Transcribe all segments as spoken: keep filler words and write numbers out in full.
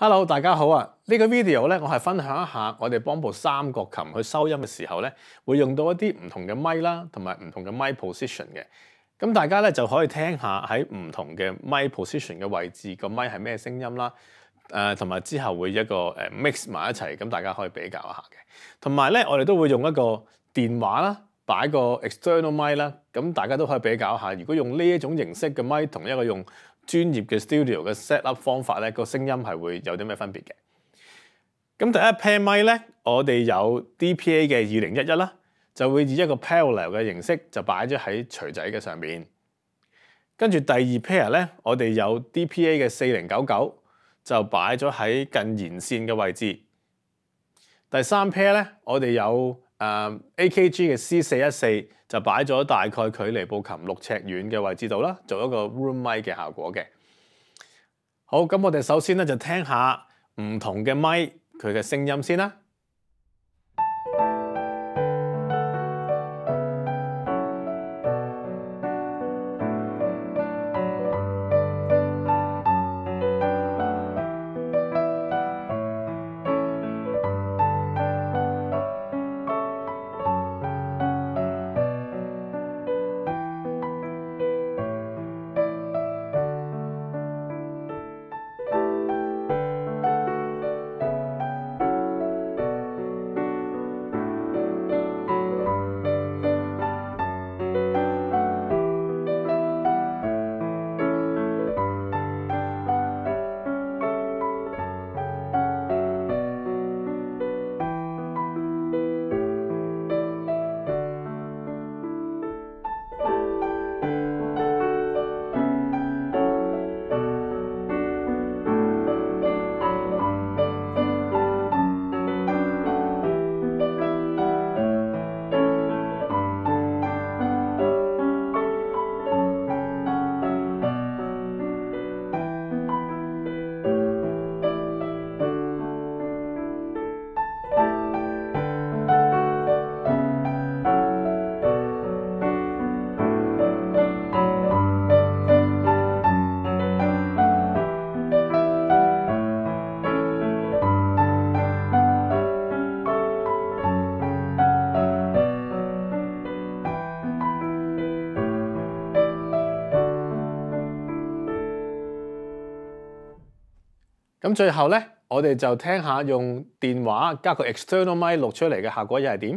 Hello， 大家好啊！呢、這個 video 咧，我係分享一下我哋幫部三角琴去收音嘅時候咧，會用到一啲唔同嘅咪啦，同埋唔同嘅咪 position 嘅。咁大家咧就可以聽下喺唔同嘅咪 position 嘅位置個咪係咩聲音啦。誒、呃，同埋之後會一個誒 mix 埋一齊，咁大家可以比較一下嘅。同埋咧，我哋都會用一個電話啦，擺個 external 咪啦，咁大家都可以比較一下。如果用呢一種形式嘅咪，同一個用專業嘅 studio 嘅 set up 方法咧，個聲音係會有啲咩分別嘅？咁第一 pair 咪咧，我哋有 D P A 嘅二零一一啦，就會以一個 parallel 嘅形式就擺咗喺錘仔嘅上面。跟住第二 pair 咧，我哋有 D P A 嘅四零九九，就擺咗喺近弦線嘅位置。第三 pair 咧，我哋有誒 A K G 嘅 C 四一四，就擺咗大概距離部琴六尺遠嘅位置度啦，做一個 room 咪嘅效果嘅。好，咁我哋首先咧就聽下唔同嘅咪佢嘅聲音先啦。咁最後咧，我哋就聽下用電話加個 external 咪錄出嚟嘅效果又係點？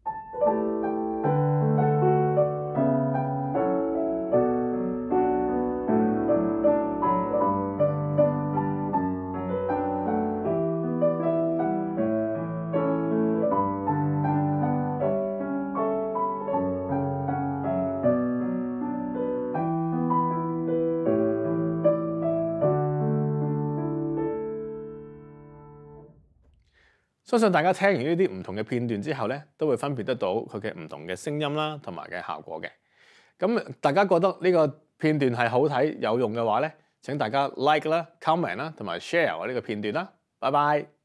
相信大家聽完呢啲唔同嘅片段之後咧，都會分別得到佢嘅唔同嘅聲音啦，同埋嘅效果嘅。咁大家覺得呢個片段係好睇有用嘅話咧，請大家 like 啦、comment 啦，同埋 share 我呢個片段啦。拜拜。